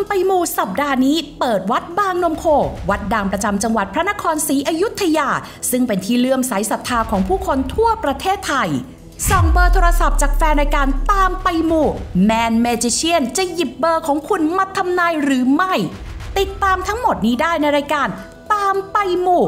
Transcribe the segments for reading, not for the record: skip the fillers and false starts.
ไปมูสัปดาห์นี้เปิดวัดบางนมโควัดดังประจำจังหวัดพระนครศรีอยุธยาซึ่งเป็นที่เลื่อมใสศรัทธาของผู้คนทั่วประเทศไทยส่องเบอร์โทรศัพท์จากแฟนรายการตามไปมูแมนเมจิเชียนจะหยิบเบอร์ของคุณมาทำนายหรือไม่ติดตามทั้งหมดนี้ได้ในรายการตามไปมู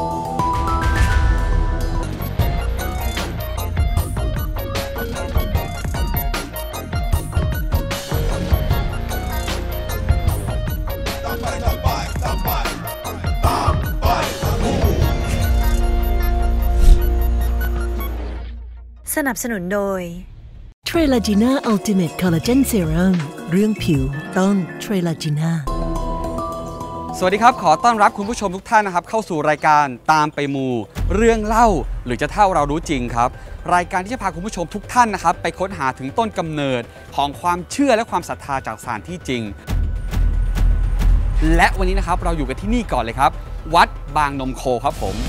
สนับสนุนโดยเทรลาจีน่าอัลติเมทคอลลาเจนเซรั่มเรื่องผิวต้องเทรลาจีน่าสวัสดีครับขอต้อนรับคุณผู้ชมทุกท่านนะครับเข้าสู่รายการตามไปมูเรื่องเล่าหรือจะเท่าเรารู้จริงครับรายการที่จะพาคุณผู้ชมทุกท่านนะครับไปค้นหาถึงต้นกำเนิดของความเชื่อและความศรัทธาจากสถานที่จริงและวันนี้นะครับเราอยู่กันที่นี่ก่อนเลยครับวัดบางนมโคครับผม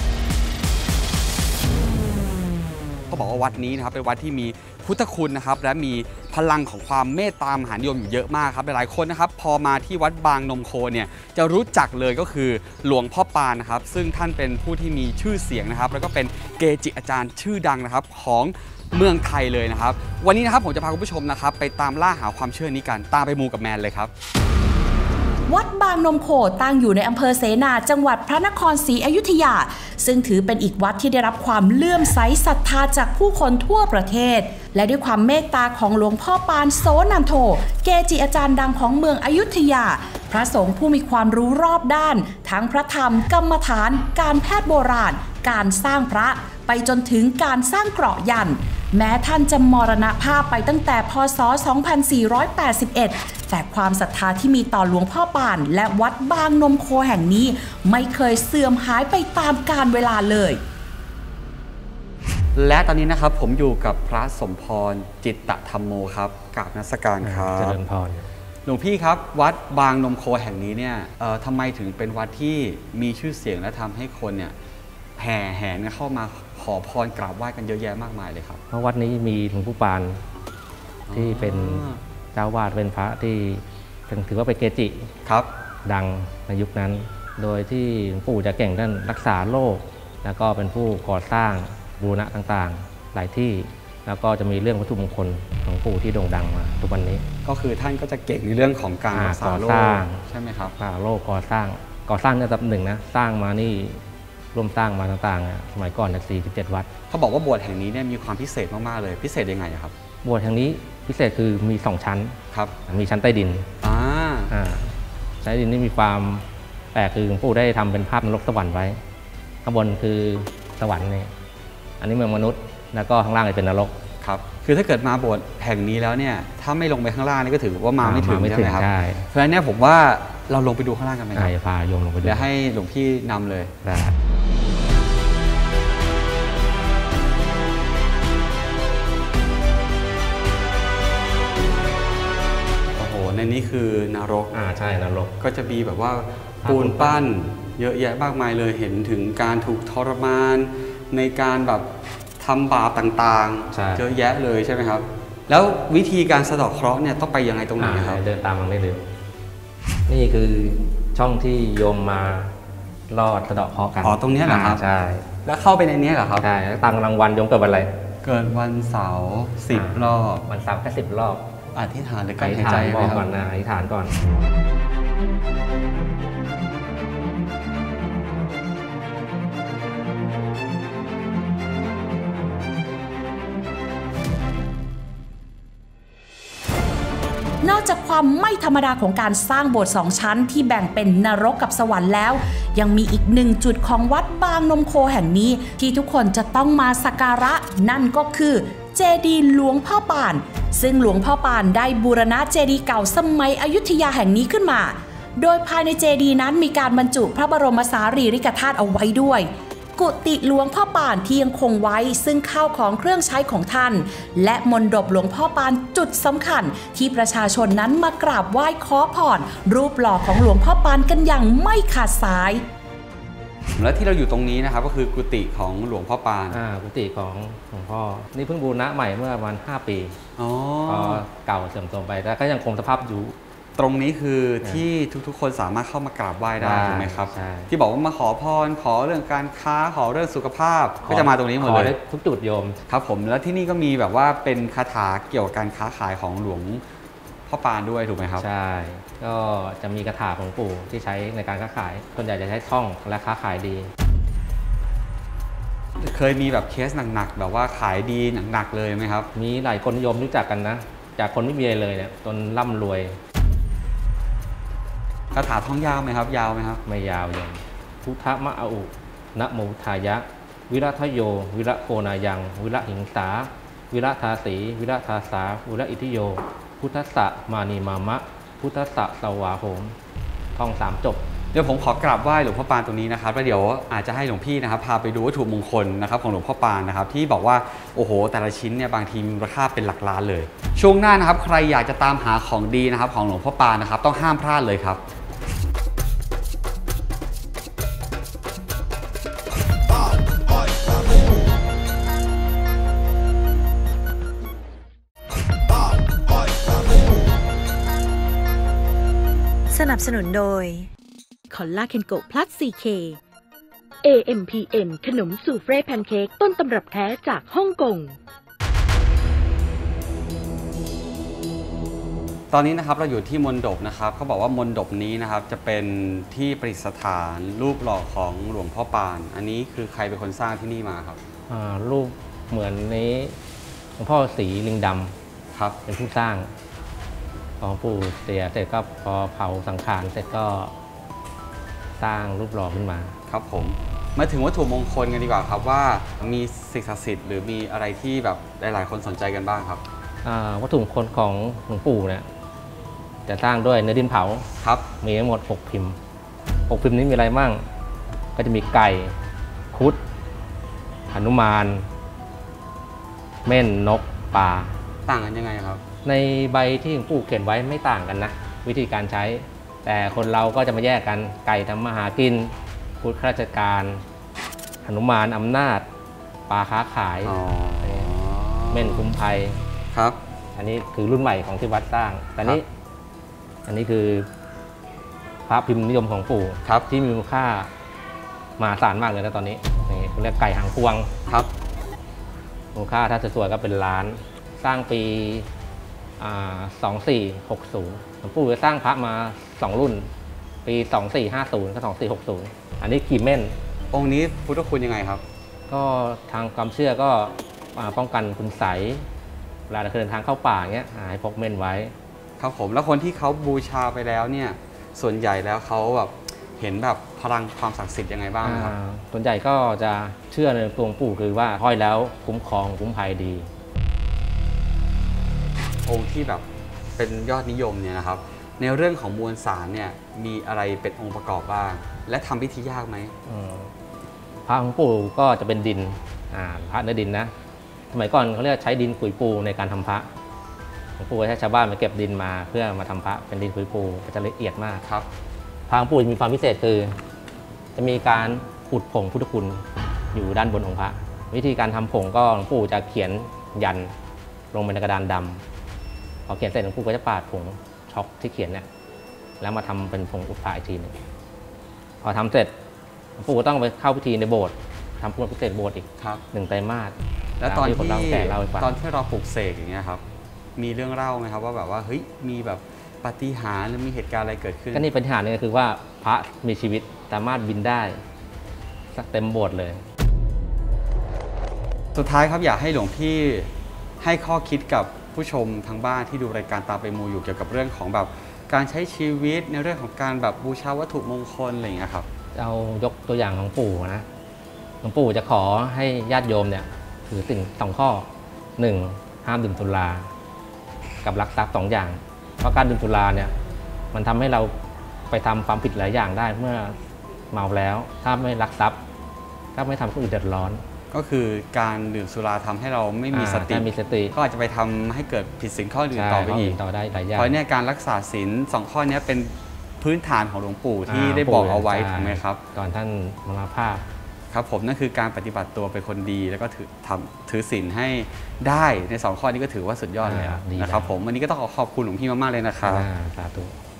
เขาบอกว่าวัดนี้นะครับเป็นวัดที่มีพุทธคุณนะครับและมีพลังของความเมตตามหานิยมอยู่เยอะมากครับหลายๆคนนะครับพอมาที่วัดบางนมโคเนี่ยจะรู้จักเลยก็คือหลวงพ่อปานนะครับซึ่งท่านเป็นผู้ที่มีชื่อเสียงนะครับแล้วก็เป็นเกจิอาจารย์ชื่อดังนะครับของเมืองไทยเลยนะครับวันนี้นะครับผมจะพาคุณผู้ชมนะครับไปตามล่าหาความเชื่อนี้กันตามไปมูกับแมนเลยครับวัดบางนมโคตั้งอยู่ในอำเภอเสนาจังหวัดพระนครศรีอยุธยาซึ่งถือเป็นอีกวัดที่ได้รับความเลื่อมใสศรัทธาจากผู้คนทั่วประเทศและด้วยความเมตตาของหลวงพ่อปานโสนันโธเกจิอาจารย์ดังของเมืองอยุธยาพระสงฆ์ผู้มีความรู้รอบด้านทั้งพระธรรมกรรมฐานการแพทย์โบราณการสร้างพระไปจนถึงการสร้างเกราะยันต์แม้ท่านจะมรณภาพไปตั้งแต่พ.ศ. 2481แต่ความศรัทธาที่มีต่อหลวงพ่อปานและวัดบางนมโคแห่งนี้ไม่เคยเสื่อมหายไปตามกาลเวลาเลยและตอนนี้นะครับผมอยู่กับพระสมพรจิตตธรรมโมครับกราบนมัสการครับเจริญพรหลวงพี่ครับวัดบางนมโคแห่งนี้เนี่ยทำไมถึงเป็นวัดที่มีชื่อเสียงและทำให้คนเนี่ยแห่แหนเข้ามาขอพรกราบไหว้กันเยอะแยะมากมายเลยครับเพราะวัดนี้มีหลวงปู่ปานที่เป็นเจ้าวาดเป็นพระที่ถือว่าเป็นเกจิครับดังในยุคนั้นโดยที่หลวงปู่จะเก่งด้านรักษาโรคแล้วก็เป็นผู้ก่อสร้างบูรณะต่างๆหลายที่แล้วก็จะมีเรื่องวัตถุมงคลของปู่ที่โด่งดังมาทุกวันนี้ก็คือท่านก็จะเก่งในเรื่องของการรักษาโรคใช่ไหมครับโรคก่อสร้างในระดับหนึ่งนะสร้างมานี่ร่วมสร้างมาต่างๆสมัยก่อน47 วัดเขาบอกว่าโบสถ์แห่งนี้เนี่ยมีความพิเศษมากๆเลยพิเศษยังไงครับโบสถ์แห่งนี้พิเศษคือมี2ชั้นครับมีชั้นใต้ดินชั้นใต้ดินนี่มีความแปลกคือหลวงปู่ได้ทำเป็นภาพนรกสวรรค์ไว้ข้างบนคือสวรรค์นี่อันนี้เมืองมนุษย์แล้วก็ข้างล่างเป็นนรกครับคือถ้าเกิดมาโบสถ์แห่งนี้แล้วเนี่ยถ้าไม่ลงไปข้างล่างนี่ก็ถือว่ามาไม่ถึงใช่ไหมครับเพราะฉะนั้นเนี่ยผมว่าเราลงไปดูข้างล่างกันไหมครับพาโยมลงไปดูเดี๋ยวให้หลวงพี่นำเลยในนี้คือนรกใช่นรกก็จะมีแบบว่าปูนปั้นเยอะแยะมากมายเลยเห็นถึงการถูกทรมานในการแบบทำบาปต่างๆเยอะแยะเลยใช่ไหมครับแล้ววิธีการสะเดาะเคราะห์เนี่ยต้องไปยังไงตรงไหนครับเดินตามมันได้เลยนี่คือช่องที่โยมมาลอดสะเดาะเคราะห์กันตรงนี้เหรอครับใช่แล้วเข้าไปในนี้เหรอครับใช่แล้วตั้งรางวัลโยมเกิดวันอะไรเกิดวันเสาร์10 รอบวันเสาร์แค่10 รอบอธิษฐานหรือการหายใจบอกก่อนนะอธิษฐานก่อนนอกจากความไม่ธรรมดาของการสร้างโบสถ์2 ชั้นที่แบ่งเป็นนรกกับสวรรค์แล้วยังมีอีก1 จุดของวัดบางนมโคแห่งนี้ที่ทุกคนจะต้องมาสักการะนั่นก็คือเจดีย์หลวงพ่อปานซึ่งหลวงพ่อปานได้บูรณะเจดีย์เก่าสมัยอยุธยาแห่งนี้ขึ้นมาโดยภายในเจดีย์นั้นมีการบรรจุพระบรมสารีริกธาตุเอาไว้ด้วยกุฏิหลวงพ่อปานที่ยังคงไว้ซึ่งข้าวของเครื่องใช้ของท่านและมณฑปหลวงพ่อปานจุดสำคัญที่ประชาชนนั้นมากราบไหว้ขอพรรูปหล่อของหลวงพ่อปานกันอย่างไม่ขาดสายและที่เราอยู่ตรงนี้นะครับก็คือกุฏิของหลวงพ่อปานกุฏิของหลวงพ่อนี่เพิ่งบูรณะใหม่เมื่อประมาณ5 ปีก็เก่าเสื่อมโทรมไปแต่ก็ยังคงสภาพอยู่ตรงนี้คือที่ทุกๆคนสามารถเข้ามากราบไหว้ได้ถูกไหมครับที่บอกว่ามาขอพรขอเรื่องการค้าขอเรื่องสุขภาพก็จะมาตรงนี้หมดเลยทุกจุดโยมครับผมแล้วที่นี่ก็มีแบบว่าเป็นคาถาเกี่ยวกับการค้าขายของหลวงพ่อปานด้วยถูกไหมครับใช่ก็จะมีคาถาของปู่ที่ใช้ในการค้าขายส่วนใหญ่จะใช้ท่องและค้าขายดีเคยมีแบบเคสหนักๆแบบว่าขายดีหนักๆเลยไหมครับมีหลายคนนิยมรู้จักกันนะจากคนไม่มีอะไรเลยเนี่ยจนร่ำรวยคาถาท่องยาวไหมครับยาวไหมครับไม่ยาวยังพุทธมะอุนะโมทายะวิรัทโยวิระโคนายังวิระหิงสาวิระทาสีวิระทาสาวิระอิทิโยพุทธะมานีมามะพุทธะสวาโหมท่อง3จบเดี๋ยวผมขอกราบไหว้หลวงพ่อปานตรงนี้นะครับแล้วเดี๋ยวอาจจะให้หลวงพี่นะครับพาไปดูวัตถุมงคลนะครับของหลวงพ่อปานนะครับที่บอกว่าโอ้โหแต่ละชิ้นเนี่ยบางทีมีมูลค่าเป็นหลักล้านเลยช่วงหน้านะครับใครอยากจะตามหาของดีนะครับของหลวงพ่อปานนะครับต้องห้ามพลาดเลยครับสนับสนุนโดยคอลลาเคนโกพลัส 4K AMPM ขนมซูเฟ่แพนเค้กต้นตำรับแท้จากฮ่องกงตอนนี้นะครับเราอยู่ที่มณฑปนะครับเขาบอกว่ามณฑปนี้นะครับจะเป็นที่ประดิษฐานรูปหล่อของหลวงพ่อปานอันนี้คือใครเป็นคนสร้างที่นี่มาครับรูปเหมือนนี้หลวงพ่อศรีลิงดำครับเป็นผู้สร้างของปู่เสียเสร็จก็พอเผาสังขารเสร็จก็สร้างรูปหล่อขึ้นมาครับผมมาถึงวัตถุมงคลกันดีกว่าครับว่ามีสิ่งศักดิ์สิทธิ์หรือมีอะไรที่แบบหลายๆคนสนใจกันบ้างครับวัตถุมงคลของหลวงปู่เนี่ยจะสร้างด้วยเนื้อดินเผาครับมีทั้งหมด6พิมพ์6พิมพ์นี้มีอะไรบ้างก็จะมีไก่ครุฑหนุมานเม่นนกปลาต่างกันยังไงครับในใบที่หลวงปู่เขียนไว้ไม่ต่างกันนะวิธีการใช้แต่คนเราก็จะมาแยกกันไก่ทำมาหากินครุฑข้าราชการหนุมานอำนาจปลาค้าขายเม่นคุ้มภัยครับอันนี้คือรุ่นใหม่ของที่วัดสร้างแต่นี้อันนี้คือพระพิมพ์นิยมของปู่ที่มีมูลค่ามหาศาลมากเลยนะตอนนี้นี่เรียกไก่หางพวงครับมูลค่าถ้าสวยๆก็เป็นล้านสร้างปี2460หลวงปู่จะสร้างพระมา2รุ่นปี2450กับ2460อันนี้กีเม่นองค์นี้พุทธคุณยังไงครับก็ทางความเชื่อก็ป้องกันคุณไสยเวลาเดินทางเข้าป่าเงี้ยให้พกเม่นไว้ครับผมแล้วคนที่เขาบูชาไปแล้วเนี่ยส่วนใหญ่แล้วเขาแบบเห็นแบบพลังความศักดิ์สิทธิ์ยังไงบ้างครับส่วนใหญ่ก็จะเชื่อในตัวหลวงปู่คือว่าห้อยแล้วคุ้มครองคุ้มภัยดีองค์ที่แบบเป็นยอดนิยมเนี่ยนะครับในเรื่องของมวลสารเนี่ยมีอะไรเป็นองค์ประกอบบ้างและทำพิธียากไหมพระหลวงปู่ก็จะเป็นดินพระเนื้อดินนะสมัยก่อนเขาเรียกใช้ดินขุยปูในการทำพระหลวงปู่ให้ชาวบ้านมาเก็บดินมาเพื่อมาทำพระเป็นดินขุยปูก็จะละเอียดมากครับพระหลวงปู่มีความพิเศษคือจะมีการอุดผงพุทธคุณอยู่ด้านบนของพระวิธีการทำผงก็หลวงปู่จะเขียนยันลงบนกระดานดำพอเขียนเสร็จหลวงปู่ก็จะปาดผงช็อกที่เขียนเนี่ยแล้วมาทำเป็นผงอุดพระอีกทีนึงพอทำเสร็จหลวงปู่ก็ต้องไปเข้าพิธีในโบสถ์ทำพุทธพิเศษโบสถ์อีก1 ไตรมาสแล้วตอนที่เราปลุกเสกอย่างเงี้ยครับมีเรื่องเล่าไหมครับว่าแบบว่าเฮ้ยมีแบบปาฏิหาริย์หรือมีเหตุการณ์อะไรเกิดขึ้นก็นี่ปาฏิหาริย์นี่คือว่าพระมีชีวิตสามารถบินได้สักเต็มโบสถ์เลยสุดท้ายครับอยากให้หลวงพี่ให้ข้อคิดกับผู้ชมทางบ้านที่ดูรายการตามไปมูอยู่เกี่ยวกับเรื่องของแบบการใช้ชีวิตในเรื่องของการแบบบูชาวัตถุมงคลอะไรอย่างเงี้ยครับเอายกตัวอย่างของปู่นะหลวงปู่จะขอให้ญาติโยมเนี่ยถือสิ่ง2 ข้อ 1. ห้ามดื่มสุรากับลักทรัพย์2 อย่างเพราะการดื่มสุราเนี่ยมันทำให้เราไปทำความผิดหลายอย่างได้เมื่อเมาแล้วถ้าไม่ลักทรัพย์ถ้าไม่ทำคนอื่นเดือดร้อนก็คือการดื่มสุราทำให้เราไม่มีสติก็อาจจะไปทำให้เกิดผิดศีลข้ออื่นต่อไปอีกต่อได้หลายอย่างเพราะเนี่ยการรักษาศีล2 ข้อนี้เป็นพื้นฐานของหลวงปู่ที่ได้บอกเอาไว้ถูกไหมครับก่อนท่านมรณภาพครับผมนั่นคือการปฏิบัติตัวเป็นคนดีแล้วก็ถือศีลให้ได้ใน2 ข้อนี้ก็ถือว่าสุดยอดเลยนะครับผมวันนี้ก็ต้องขอบคุณหลวงพี่มากๆเลยนะครับสาธุ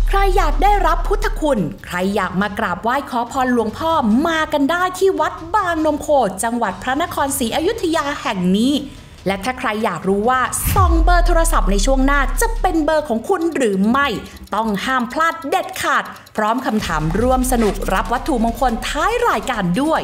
ใครอยากได้รับพุทธคุณใครอยากมากราบไหว้ขอพรหลวงพ่อมากันได้ที่วัดบางนมโคจังหวัดพระนครศรีอยุธยาแห่งนี้และถ้าใครอยากรู้ว่าส่องเบอร์โทรศัพท์ในช่วงหน้าจะเป็นเบอร์ของคุณหรือไม่ต้องห้ามพลาดเด็ดขาดพร้อมคำถามร่วมสนุกรับวัตถุมงคลท้ายรายการด้วย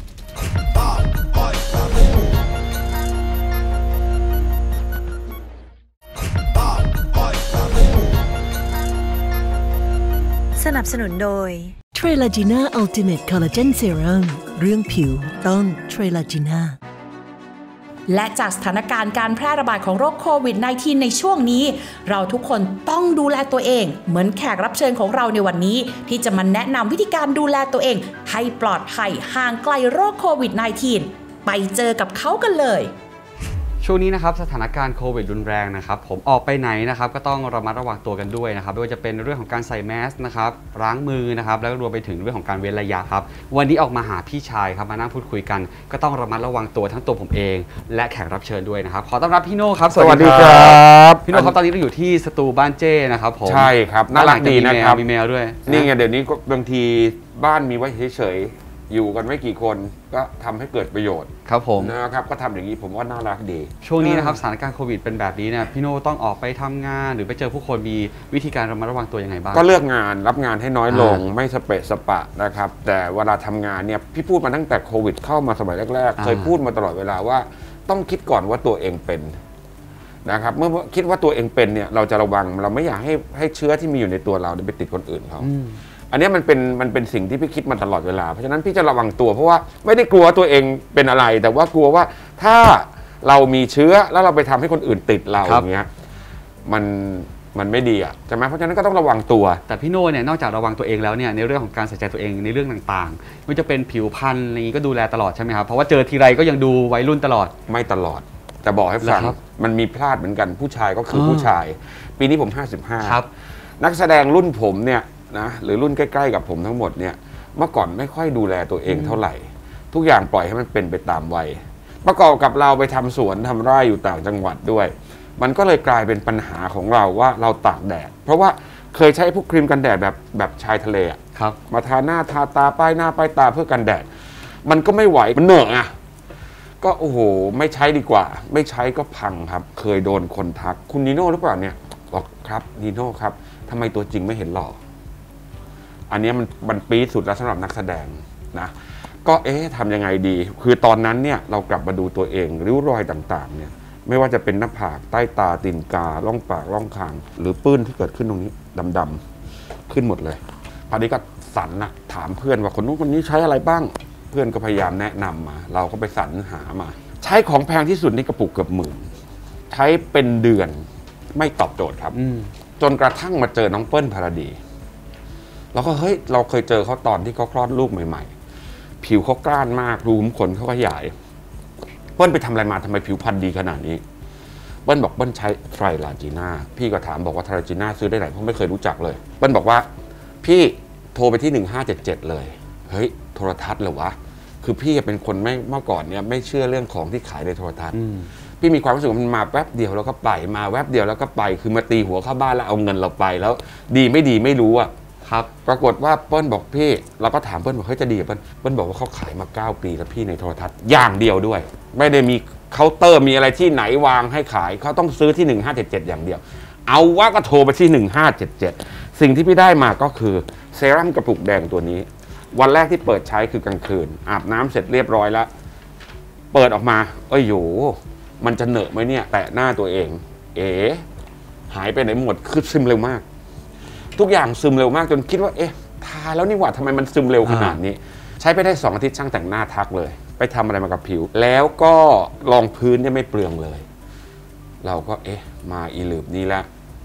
สนับสนุนโดยเทรลาจีน่าอัลติเมทคอลลาเจนเซรั่มเรื่องผิวต้องเทรลาจีน่าและจากสถานการณ์การแพร่ระบาดของโรคโควิด -19 ในช่วงนี้เราทุกคนต้องดูแลตัวเองเหมือนแขกรับเชิญของเราในวันนี้ที่จะมาแนะนำวิธีการดูแลตัวเองให้ปลอดภัยห่างไกลโรคโควิด -19 ไปเจอกับเขากันเลยช่วงนี้นะครับสถานการณ์โควิดรุนแรงนะครับผมออกไปไหนนะครับก็ต้องระมัดระวังตัวกันด้วยนะครับไม่ว่าจะเป็นเรื่องของการใส่แมสนะครับล้างมือนะครับแล้วก็รวมไปถึงเรื่องของการเว้นระยะครับวันนี้ออกมาหาพี่ชายครับมานั่งพูดคุยกันก็ต้องระมัดระวังตัวทั้งตัวผมเองและแขกรับเชิญด้วยนะครับขอต้อนรับพี่โน่ครับสวัสดีครับพี่โน่ครับตอนนี้เราอยู่ที่สตูบ้านเจ้นะครับผมใช่ครับน่ารักดีนะครับมีแมวด้วยนี่ไงเดี๋ยวนี้บางทีบ้านมีไว้เฉยอยู่กันไม่กี่คนก็ทำให้เกิดประโยชน์ครับผมนะครับก็ทำอย่างนี้ผมว่าน่ารักดีช่วงนี้นะครับสถานการณ์โควิดเป็นแบบนี้เนี่ยพี่โน่ต้องออกไปทำงานหรือไปเจอผู้คนมีวิธีการระมัดระวังตัวยังไงบ้างก็เลือกงานรับงานให้น้อยลงไม่สเปะสปะนะครับแต่เวลาทำงานเนี่ยพี่พูดมาตั้งแต่โควิดเข้ามาสมัยแรกๆเคยพูดมาตลอดเวลาว่าต้องคิดก่อนว่าตัวเองเป็นนะครับเมื่อคิดว่าตัวเองเป็นเนี่ยเราจะระวังเราไม่อยากให้เชื้อที่มีอยู่ในตัวเราไปติดคนอื่นเขาอันนี้มันเป็นสิ่งที่พี่คิดมาตลอดเวลาเพราะฉะนั้นพี่จะระวังตัวเพราะว่าไม่ได้กลัวตัวเองเป็นอะไรแต่ว่ากลัวว่าถ้าเรามีเชื้อแล้วเราไปทำให้คนอื่นติดเราอย่างเงี้ยมันไม่ดีอ่ะใช่ไหมเพราะฉะนั้นก็ต้องระวังตัวแต่พี่โน่เนี่ยนอกจากระวังตัวเองแล้วเนี่ยในเรื่องของการใส่ใจตัวเองในเรื่องต่างๆไม่ว่าจะเป็นผิวพรรณอะไรนี้ก็ดูแลตลอดใช่ไหมครับเพราะว่าเจอทีไรก็ยังดูวัยรุ่นตลอดไม่ตลอดแต่บอกให้ฟังมันมีพลาดเหมือนกันผู้ชายก็คือผู้ชายปีนี้ผม55ครับนักแสดงรุ่นผมเนี่ยนะหรือรุ่นใกล้ๆกับผมทั้งหมดเนี่ยเมื่อก่อนไม่ค่อยดูแลตัวเองเท่าไหร่ทุกอย่างปล่อยให้มันเป็นไปตามวัยประกอบกับเราไปทำสวนทำไร่อยู่ต่างจังหวัดด้วยมันก็เลยกลายเป็นปัญหาของเราว่าเราตากแดดเพราะว่าเคยใช้พวกครีมกันแดดแบบชายทะเลครับมาทาหน้าทาตาป้ายหน้าป้ายตาเพื่อกันแดดมันก็ไม่ไหวมันเหนื่อยอ่ะก็โอ้โหไม่ใช้ดีกว่าไม่ใช้ก็พังครับเคยโดนคนทักคุณนีโน่หรือเปล่าเนี่ยบอกครับนีโน่ครับทำไมตัวจริงไม่เห็นหล่ออันนี้มันปี๊ดสุดแล้วสำหรับนักแสดงนะก็ทำยังไงดีคือตอนนั้นเนี่ยเรากลับมาดูตัวเองริ้วรอยต่างๆเนี่ยไม่ว่าจะเป็นหน้าผากใต้ตาตีนกาล่องปากล่องคางหรือปื้นที่เกิดขึ้นตรงนี้ดำๆขึ้นหมดเลยคราวนี้ก็สรรนะถามเพื่อนว่าคนนู้นคนนี้ใช้อะไรบ้างเพื่อนก็พยายามแนะนำมาเราก็ไปสรรหามาใช้ของแพงที่สุดนี่กระปุกเกือบ10,000ใช้เป็นเดือนไม่ตอบโจทย์ครับจนกระทั่งมาเจอน้องเปิ้ลภารดีแล้วก็เฮ้ยเราเคยเจอเขาตอนที่เขาคลอดลูกใหม่ๆผิวเขากร้านมากรูขุมขนเขาขยายเปิ้ลไปทำอะไรมาทำไมผิวพรรณดีขนาดนี้เปิ้ลบอกเปิ้ลใช้ไทรลาจีน่าพี่ก็ถามบอกว่าไทรลาจีน่าซื้อได้ไหนเพราะไม่เคยรู้จักเลยเปิ้ลบอกว่าพี่โทรไปที่1577เลยเฮ้ยโทรทัศน์เหรอวะคือพี่เป็นคนไม่เมื่อก่อนเนี่ยไม่เชื่อเรื่องของที่ขายในโทรทัศน์พี่มีความรู้สึกว่ามันมาแวบเดียวแล้วก็ไปมาแวบเดียวแล้วก็ไปคือมาตีหัวเข้าบ้านแล้วเอาเงินเราไปแล้วดีไม่ดีไม่รู้อะครับปรากฏว่าเปิ้ลบอกพี่เราก็ถามเปิ้ลบอกเฮ้ยจะดีเปิ้ลบอกว่าเขาขายมา9 ปีแล้วพี่ในโทรทัศน์อย่างเดียวด้วยไม่ได้มีเคาน์เตอร์มีอะไรที่ไหนวางให้ขายเขาต้องซื้อที่1577อย่างเดียวเอาว่าก็โทรไปที่1577สิ่งที่พี่ได้มาก็คือเซรั่มกระปุกแดงตัวนี้วันแรกที่เปิดใช้คือกลางคืนอาบน้ำเสร็จเรียบร้อยแล้วเปิดออกมาโยมันจะเหนอะไหมเนี่ยแตะหน้าตัวเองหายไปไหนหมดคือซึมเร็วมากทุกอย่างซึมเร็วมากจนคิดว่าทาแล้วนี่หว่าทำไมมันซึมเร็วขนาดนี้ใช้ไปได้2 อาทิตย์ช่างแต่งหน้าทักเลยไปทำอะไรมากับผิวแล้วก็รองพื้นเนี่ยไม่เปลืองเลยเราก็มาอีหลืบนี้ละ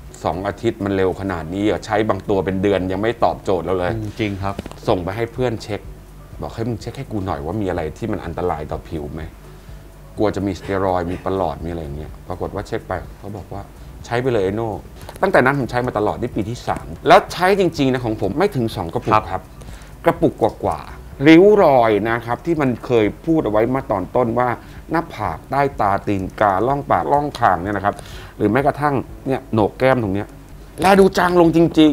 2 อาทิตย์มันเร็วขนาดนี้ใช้บางตัวเป็นเดือนยังไม่ตอบโจทย์เราเลยจริงครับส่งไปให้เพื่อนเช็คบอกให้มึงเช็คให้กูหน่อยว่ามีอะไรที่มันอันตรายต่อผิวไหมกลัวจะมีสเตียรอยด์มีประหลอดมีอะไรอย่างเงี้ยปรากฏว่าเช็คไปเขาบอกว่าใช้ไปเลยโน่ตั้งแต่นั้นผมใช้มาตลอดที่ปีที่3แล้วใช้จริงๆนะของผมไม่ถึง2 กระปุกครับกระปุกกว่าริ้วรอยนะครับที่มันเคยพูดเอาไว้มาตอนต้นว่าหน้าผากใต้ตาตีนกาล่องปากล่องคางเนี่ยนะครับหรือแม้กระทั่งเนี่ยโหนกแก้มตรงเนี้ยแลดูจางลงจริงๆ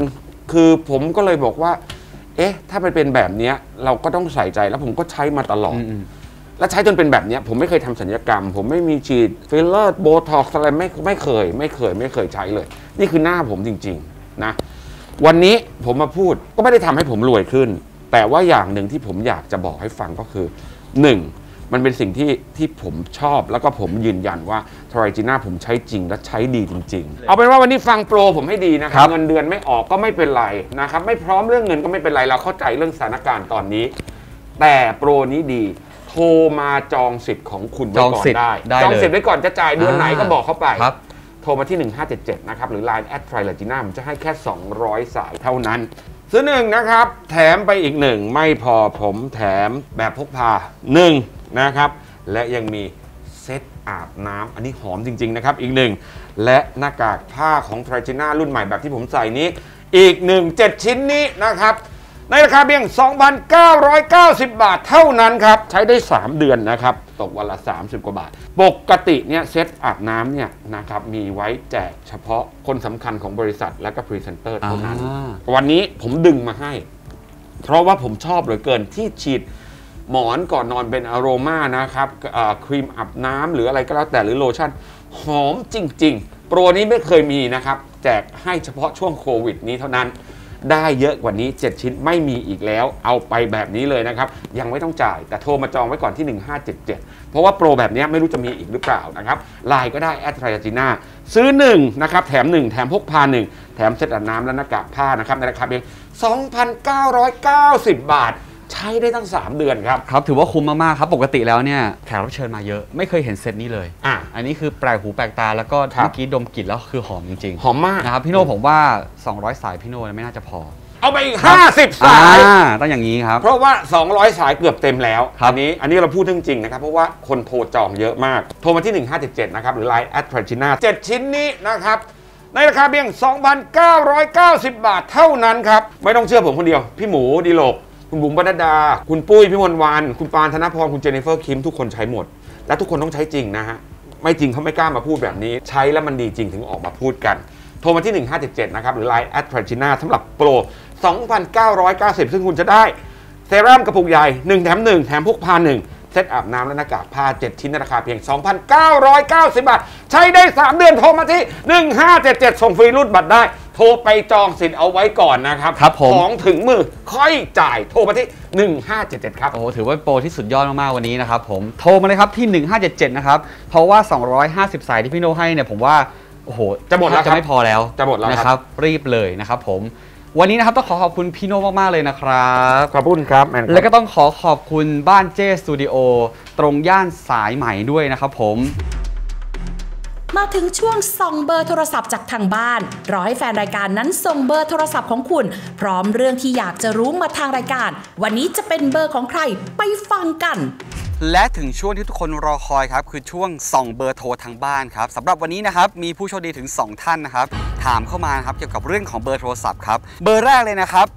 คือผมก็เลยบอกว่าเอ๊ะถ้ามันเป็นแบบนี้เราก็ต้องใส่ใจแล้วผมก็ใช้มาตลอดและใช้จนเป็นแบบนี้ผมไม่เคยทำศัลยกรรมผมไม่มีฉีดฟิลเลอร์โบท็อกซ์อะไรไม่เคยใช้เลยนี่คือหน้าผมจริงๆนะวันนี้ผมมาพูดก็ไม่ได้ทำให้ผมรวยขึ้นแต่ว่าอย่างหนึ่งที่ผมอยากจะบอกให้ฟังก็คือ1มันเป็นสิ่งที่ผมชอบแล้วก็ผมยืนยันว่าทรายจีน่าผมใช้จริงและใช้ดีจริงๆเอาเป็นว่าวันนี้ฟังโปรผมให้ดีนะครับเงินเดือนไม่ออกก็ไม่เป็นไรนะครับไม่พร้อมเรื่องเงินก็ไม่เป็นไรเราเข้าใจเรื่องสถานการณ์ตอนนี้แต่โปรนี้ดีโทรมาจองสิทธิ์ของคุณไว้ก่อนได้จองสิทธิ์ไว้ก่อนจะจ่ายเดือนไหนก็บอกเขาไปโทรมาที่1577นะครับหรือ Line @trilagina ผมจะให้แค่200สายเท่านั้นซื้อ1นะครับแถมไปอีก1ไม่พอผมแถมแบบพกพา1นะครับและยังมีเซตอาบน้ำอันนี้หอมจริงๆนะครับอีก1และหน้ากากผ้าของ Trigena รุ่นใหม่แบบที่ผมใส่นี้อีก7ชิ้นนี้นะครับในราคาเพียง 2,990 บาทเท่านั้นครับใช้ได้3เดือนนะครับตกวันละ30กว่าบาทปกติเนี่ยเซตอาบน้ำเนี่ยนะครับมีไว้แจกเฉพาะคนสำคัญของบริษัทและก็พรีเซนเตอร์เท่านั้นวันนี้ผมดึงมาให้เพราะว่าผมชอบเหลือเกินที่ฉีดหมอนก่อนนอนเป็นอโรมานะครับครีมอาบน้ำหรืออะไรก็แล้วแต่หรือโลชั่นหอมจริงๆโปรนี้ไม่เคยมีนะครับแจกให้เฉพาะช่วงโควิดนี้เท่านั้นได้เยอะกว่านี้7ชิ้นไม่มีอีกแล้วเอาไปแบบนี้เลยนะครับยังไม่ต้องจ่ายแต่โทรมาจองไว้ก่อนที่1577เพราะว่าโปรแบบนี้ไม่รู้จะมีอีกหรือเปล่านะครับไลน์ก็ได้@trilaginaซื้อ1นะครับแถม1แถมพกพา1แถมเซตอาบน้ำและหน้ากากผ้านะครับในราคาเพียง 2,990 บาทใช้ได้ตั้ง3เดือนครับครับถือว่าคุ้มมากๆครับปกติแล้วเนี่ยแขกรับเชิญมาเยอะไม่เคยเห็นเซตนี้เลยอันนี้คือแปลกหูแปลกตาแล้วก็เมื่อกี้ดมกลิ่นแล้วคือหอมจริงๆหอมมากนะครับพี่โน่ผมว่า200สายพี่โน่ไม่น่าจะพอเอาไปอีก50สายต้องอย่างนี้ครับเพราะว่า200สายเกือบเต็มแล้วอันนี้เราพูดจริงๆนะครับเพราะว่าคนโทรจองเยอะมากโทรมาที่1577นะครับหรือ Line @trilagina 7ชิ้นนี้นะครับในราคาเพียง 2,990 บาทเท่านั้นครับไม่ต้องเชื่อผมคนเดียวพี่หมูดีโลกคุณบุ๋มปนัดดาคุณปุ้ยพี่มนต์วันคุณปานธนพรคุณเจนนิเฟอร์คิมทุกคนใช้หมดและทุกคนต้องใช้จริงนะฮะไม่จริงเขาไม่กล้ามาพูดแบบนี้ใช้แล้วมันดีจริงถึงออกมาพูดกันโทรมาที่1577นะครับหรือ Line @trilagina สำหรับโปร 2,990 ซึ่งคุณจะได้เซรั่มกระปุกใหญ่1แถม1แถมพกพา1เซตอาบน้ำและหน้ากากผ้า7ชิ้นในราคาเพียง 2,990 บาทใช้ได้3เดือนโทรมาที่1577ส่งฟรีรูดบัตรได้โทรไปจองสิทธิ์เอาไว้ก่อนนะครับของถึงมือค่อยจ่ายโทรมาที่1577ครับโอ้ถือว่าโปรที่สุดยอดมากๆวันนี้นะครับผมโทรมาเลยครับที่1577นะครับเพราะว่า250สายที่พี่โน่ให้เนี่ยผมว่าโอ้โหจะหมดแล้วจะไม่พอแล้วจะหมดแล้วนะครับรีบเลยนะครับผมวันนี้นะครับต้องขอบคุณพี่โน่มากๆเลยนะครับขอบคุณครับและก็ต้องขอบคุณบ้านเจ้สตูดิโอตรงย่านสายใหม่ด้วยนะครับผมมาถึงช่วงส่องเบอร์โทรศัพท์จากทางบ้านรอให้แฟนรายการนั้นส่งเบอร์โทรศัพท์ของคุณพร้อมเรื่องที่อยากจะรู้มาทางรายการวันนี้จะเป็นเบอร์ของใครไปฟังกันและถึงช่วงที่ทุกคนรอคอยครับคือช่วงส่องเบอร์โทรทางบ้านครับสำหรับวันนี้นะครับมีผู้โชคดีถึง2ท่านนะครับถามเข้ามาครับเกี่ยวกับเรื่องของเบอร์โทรศัพท์ครับเบอร์แรกเลยนะครับ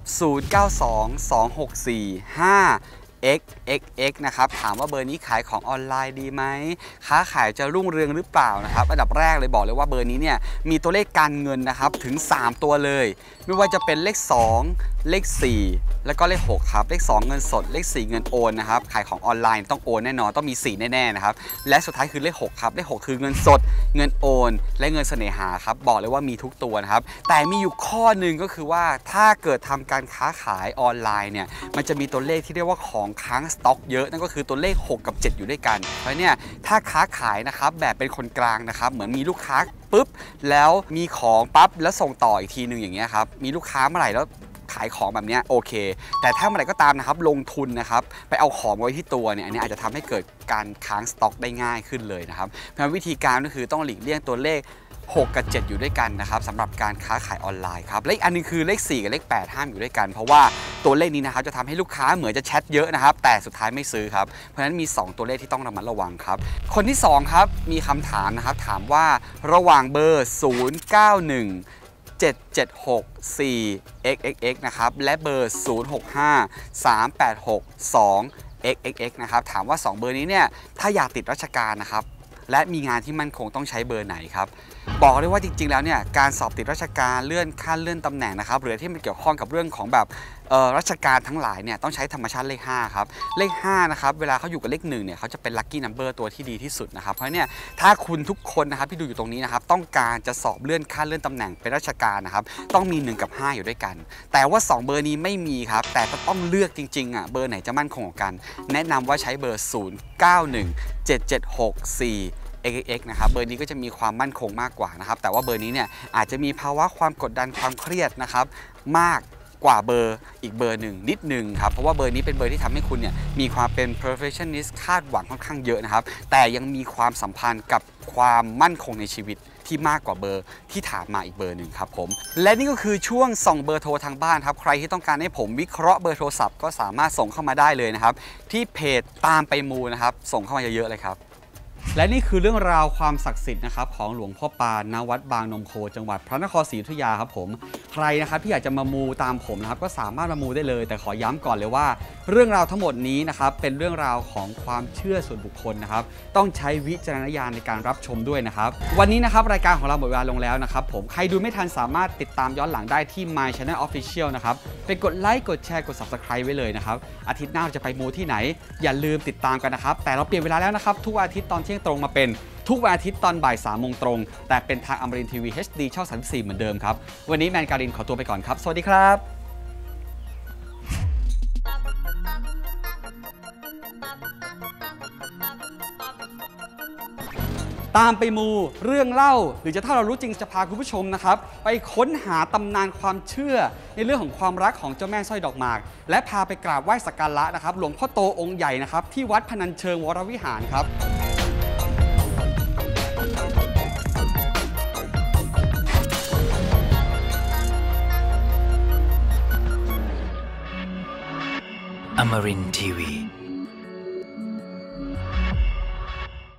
09226455xxx นะครับถามว่าเบอร์นี้ขายของออนไลน์ดีไหมค้าขายจะรุ่งเรืองหรือเปล่านะครับอันดับแรกเลยบอกเลยว่าเบอร์นี้เนี่ยมีตัวเลขการเงินนะครับถึง3ตัวเลยไม่ว่าจะเป็นเลข2เลข4แล้วก็เลข6ครับเลข2เงินสดเลข4เงินโอนนะครับขายของออนไลน์ต้องโอนแน่นอนต้องมี4แน่ๆนะครับและสุดท้ายคือเลข6ครับเลข6คือเงินสดเงินโอนและเงินเสน่หาครับบอกเลยว่ามีทุกตัวนะครับแต่มีอยู่ข้อหนึ่งก็คือว่าถ้าเกิดทำการค้าขายออนไลน์เนี่ยมันจะมีตัวเลขที่เรียกว่าของค้างสต็อกเยอะนั่นก็คือตัวเลข6กับ7อยู่ด้วยกันเพราะเนี่ยถ้าค้าขายนะครับแบบเป็นคนกลางนะครับเหมือนมีลูกค้าปุ๊บแล้วมีของปั๊บแล้วส่งต่ออีกทีนึงอย่างเงี้ยครับมีลูกค้าเมื่อไหร่แล้วขายของแบบนี้โอเคแต่ถ้าเมื่อไหร่ก็ตามนะครับลงทุนนะครับไปเอาของไว้ที่ตัวเนี่ยอันนี้อาจจะทำให้เกิดการค้างสต็อกได้ง่ายขึ้นเลยนะครับเพราะฉะนั้นวิธีการก็คือต้องหลีกเลี่ยงตัวเลข6กับ7อยู่ด้วยกันนะครับสำหรับการค้าขายออนไลน์ครับและอีกอันนึงคือเลข4กับเลข8ห้ามอยู่ด้วยกันเพราะว่าตัวเลขนี้นะครับจะทำให้ลูกค้าเหมือนจะแชทเยอะนะครับแต่สุดท้ายไม่ซื้อครับเพราะฉะนั้นมี2ตัวเลขที่ต้องระมัดระวังครับคนที่2ครับมีคำถามนะครับถามว่าระหว่างเบอร์0917764xxx นะครับและเบอร์0653862xxx นะครับถามว่า2เบอร์นี้เนี่ยถ้าอยากติดราชการนะครับและมีงานที่มั่นคงต้องใช้เบอร์ไหนครับบอกเลยว่าจริงๆแล้วเนี่ยการสอบติดราชการเลื่อนขั้นเลื่อนตำแหน่งนะครับหรือที่มันเกี่ยวข้องกับเรื่องของแบบราชการทั้งหลายเนี่ยต้องใช้ธรรมชาติเลข5ครับเลข5นะครับเวลาเขาอยู่กับเลข1เนี่ยเขาจะเป็นลัคกี้นัมเบอร์ตัวที่ดีที่สุดนะครับเพราะเนี่ยถ้าคุณทุกคนนะครับที่ดูอยู่ตรงนี้นะครับต้องการจะสอบเลื่อนขั้นเลื่อนตำแหน่งเป็นราชการนะครับต้องมี1กับ5อยู่ด้วยกันแต่ว่า2เบอร์นี้ไม่มีครับแต่ต้องเลือกจริงๆเบอร์ไหนจะมั่นคงกว่ากันแนะนำว่าใช้เบอร์09177644XX นะครับเบอร์นี้ก็จะมีความมั่นคงมากกว่านะครับแต่ว่าเบอร์นี้เนี่ยอาจจะมีภาวะความกดดันความเครียดนะครับมากกว่าเบอร์อีกเบอร์หนึ่งนิดนึงครับเพราะว่าเบอร์นี้เป็นเบอร์ที่ทำให้คุณเนี่ยมีความเป็น perfectionist คาดหวังค่อนข้างเยอะนะครับแต่ยังมีความสัมพันธ์กับความมั่นคงในชีวิตที่มากกว่าเบอร์ที่ถามมาอีกเบอร์หนึ่งครับผมและนี่ก็คือช่วงส่องเบอร์โทรทางบ้านครับใครที่ต้องการให้ผมวิเคราะห์เบอร์โทรศัพท์ก็สามารถส่งเข้ามาได้เลยนะครับที่เพจตามไปมูนะครับส่งเข้ามาเยอะๆเลยครับและนี่คือเรื่องราวความศักดิ์สิทธิ์นะครับของหลวงพ่อปานณวัดบางนมโคจังหวัดพระนครศรีอยุธยาครับผมใครนะครับที่อยากจะมามูตามผมนะครับก็สามารถมามูได้เลยแต่ขอย้ำก่อนเลยว่าเรื่องราวทั้งหมดนี้นะครับเป็นเรื่องราวของความเชื่อส่วนบุคคลนะครับต้องใช้วิจารณญาณในการรับชมด้วยนะครับวันนี้นะครับรายการของเราหมดเวลาลงแล้วนะครับผมใครดูไม่ทันสามารถติดตามย้อนหลังได้ที่ My Channel Official นะครับไปกดไลค์กดแชร์กด Subscribe ไว้เลยนะครับอาทิตย์หน้าจะไปมูที่ไหนอย่าลืมติดตามกันนะครับแต่เราเปลี่ยนเวลาแล้วนะครับทุกอาทิตย์ตอนเที่ยงตรงมาเป็นทุกวันอาทิตย์ตอนบ่าย 3 โมงตรงแต่เป็นทางอมรินทร์ทีวี HD ช่อง 34เหมือนเดิมครับวันนี้แมนการินขอตัวไปก่อนครับสวัสดีครับตามไปมูเรื่องเล่าหรือจะถ้าเรารู้จริงจะพาคุณผู้ชมนะครับไปค้นหาตำนานความเชื่อในเรื่องของความรักของเจ้าแม่สร้อยดอกหมากและพาไปกราบไหว้สักการะนะครับหลวงพ่อโตองค์ใหญ่นะครับที่วัดพนัญเชิงวรวิหารครับ Amarin Tiwi